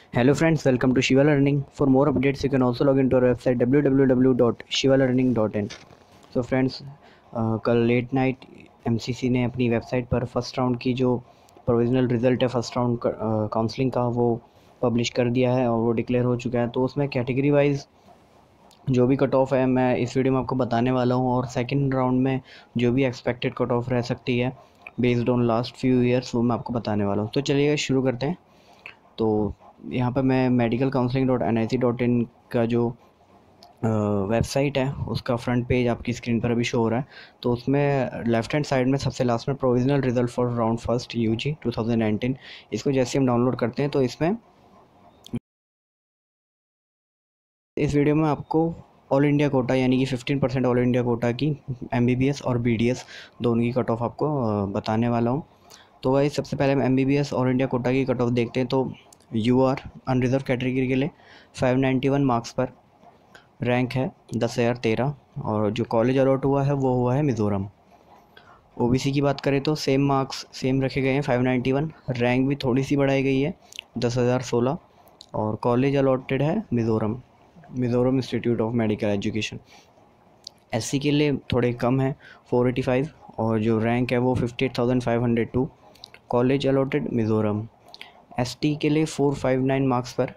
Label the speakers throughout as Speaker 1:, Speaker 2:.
Speaker 1: Hello friends, welcome to Shiva Learning. For more updates, you can also log into our website www.shivalearning.in. So friends, कल late night MCC ने अपनी website पर first round की जो provisional result है first round counselling का वो publish कर दिया है और वो डिक्लेयर हो चुका है। तो उसमें कैटेगरी वाइज जो भी कट ऑफ है मैं इस वीडियो में आपको बताने वाला हूँ, और सेकंड राउंड में जो भी एक्सपेक्टेड कट ऑफ रह सकती है based on last few years वो मैं आपको बताने वाला हूँ। तो चलिए शुरू करते हैं। तो यहाँ पर मैं medical-counseling.nic.in का जो वेबसाइट है उसका फ्रंट पेज आपकी स्क्रीन पर अभी शो हो रहा है। तो उसमें लेफ़्ट हैंड साइड में सबसे लास्ट में provisional result for round first UG 2019, इसको जैसे हम डाउनलोड करते हैं तो इसमें इस वीडियो में आपको ऑल इंडिया कोटा यानी कि 15% ऑल इंडिया कोटा की एमबीबीएस और बीडीएस दोनों की कट ऑफ आपको बताने वाला हूँ। तो भाई सबसे पहले हम एमबीबीएस ऑल इंडिया कोटा की कट ऑफ देखते हैं। तो यूआर अनरिजर्व कैटेगरी के लिए 591 मार्क्स पर रैंक है 10,013, और जो कॉलेज अलॉट हुआ है वो हुआ है मिज़ोरम। ओबीसी की बात करें तो सेम मार्क्स सेम रखे गए हैं 591, रैंक भी थोड़ी सी बढ़ाई गई है 10,016, और कॉलेज अलॉटेड है Mizoram institute of medical education. SC के लिए थोड़े कम है 485, और जो रैंक है वो 58,502, कॉलेज अलॉटेड मिज़ोरम। एसटी के लिए 459 मार्क्स पर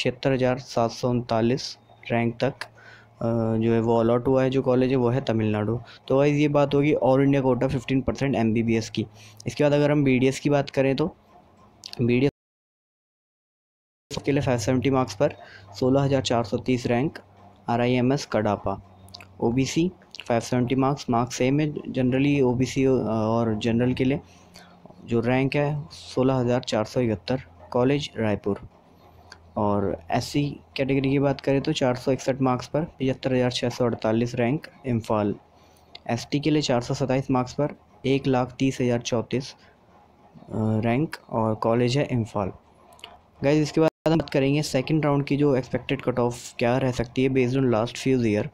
Speaker 1: 76,739 रैंक तक जो है वो अलॉट हुआ है, जो कॉलेज है वो है तमिलनाडु। तो वाइज ये बात होगी ऑल इंडिया कोटा 15% एमबीबीएस की। इसके बाद अगर हम बीडीएस की बात करें तो बीडीएस के लिए 570 मार्क्स पर 16,430 rank RIMS Kadapa. OBC 570 marks same है जनरली ओबीसी और जनरल के लिए, जो रैंक है 16,471, कॉलेज रायपुर। और एससी कैटेगरी की बात करें तो 461 मार्क्स पर 75,648 रैंक इम्फाल। एसटी के लिए 427 मार्क्स पर 1,30,034 रैंक और कॉलेज है इम्फाल। गाइज इसके बाद हम बात करेंगे सेकंड राउंड की जो एक्सपेक्टेड कट ऑफ क्या रह सकती है based on last few year.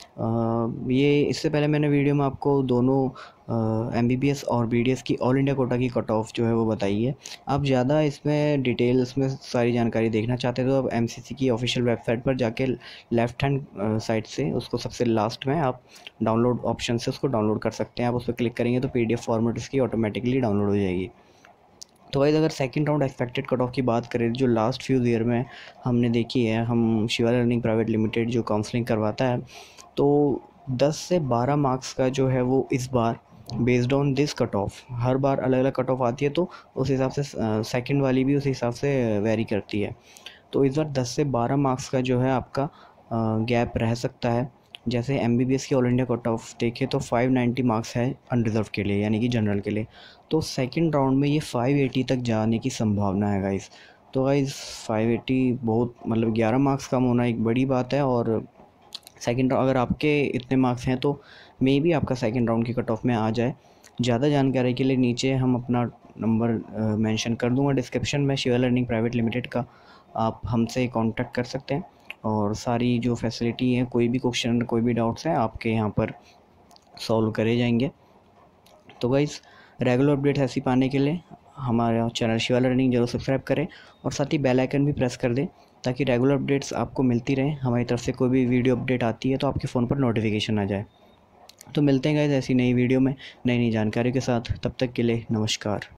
Speaker 1: ये इससे पहले मैंने वीडियो में आपको दोनों एमबीबीएस और बीडीएस की ऑल इंडिया कोटा की कट ऑफ जो है वो बताई है। आप ज़्यादा इसमें डिटेल्स में सारी जानकारी देखना चाहते हैं तो आप एमसीसी की ऑफिशियल वेबसाइट पर जाके लेफ़्ट हैंड साइड से उसको सबसे लास्ट में आप डाउनलोड ऑप्शन से उसको डाउनलोड कर सकते हैं। आप उस पर क्लिक करेंगे तो पीडीएफ फॉर्मेट उसकी ऑटोमेटिकली डाउनलोड हो जाएगी। तो भाई अगर second round expected cut off की बात करें जो लास्ट फ्यू ईयर में हमने देखी है, हम शिवा लर्निंग प्राइवेट लिमिटेड जो काउंसलिंग करवाता है, तो 10 से 12 मार्क्स का जो है वो इस बार based on this cut off, हर बार अलग अलग कट ऑफ आती है तो उस हिसाब से सेकंड वाली भी उस हिसाब से वेरी करती है। तो इस बार 10 से 12 मार्क्स का जो है आपका गैप रह सकता है। जैसे एमबीबीएस की ऑल इंडिया कट ऑफ देखें तो 590 मार्क्स है अनरिजर्व के लिए यानी कि जनरल के लिए, तो सेकंड राउंड में ये 580 तक जाने की संभावना है गाइस। तो गाइस 580 बहुत मतलब 11 मार्क्स कम होना एक बड़ी बात है, और सेकंड अगर आपके इतने मार्क्स हैं तो मे बी आपका सेकंड राउंड की कट ऑफ में आ जाए। ज़्यादा जानकारी के लिए नीचे हम अपना नंबर मेंशन कर दूंगा डिस्क्रिप्शन में शिवा लर्निंग प्राइवेट लिमिटेड का, आप हमसे कांटेक्ट कर सकते हैं और सारी जो फैसिलिटी है, कोई भी क्वेश्चन कोई भी डाउट्स हैं आपके यहाँ पर सॉल्व करे जाएंगे। तो गाइस रेगुलर अपडेट्स ऐसी पाने के लिए हमारा चैनल शिवा लर्निंग जरूर सब्सक्राइब करें और साथ ही बेल आइकन भी प्रेस कर दें ताकि रेगुलर अपडेट्स आपको मिलती रहें। हमारी तरफ से कोई भी वीडियो अपडेट आती है तो आपके फ़ोन पर नोटिफिकेशन आ जाए। तो मिलते हैं गाइस ऐसी नई वीडियो में नई जानकारी के साथ, तब तक के लिए नमस्कार।